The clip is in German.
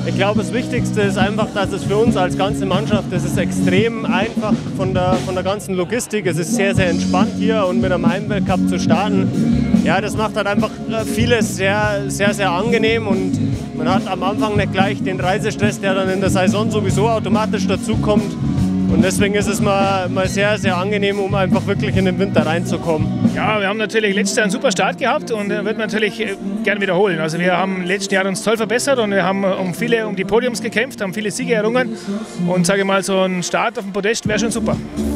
Ich glaube, das Wichtigste ist einfach, dass es für uns als ganze Mannschaft, es ist extrem einfach von der ganzen Logistik. Es ist sehr, sehr entspannt hier und mit einem Heimweltcup zu starten. Ja, das macht halt einfach vieles sehr, sehr, sehr angenehm und man hat am Anfang nicht gleich den Reisestress, der dann in der Saison sowieso automatisch dazukommt. Und deswegen ist es mal sehr, sehr angenehm, um einfach wirklich in den Winter reinzukommen. Ja, wir haben natürlich letztes Jahr einen super Start gehabt und wird man natürlich gern wiederholen. Also wir haben letztes Jahr uns toll verbessert und wir haben um die Podiums gekämpft, haben viele Siege errungen und sage mal, so ein Start auf dem Podest wäre schon super.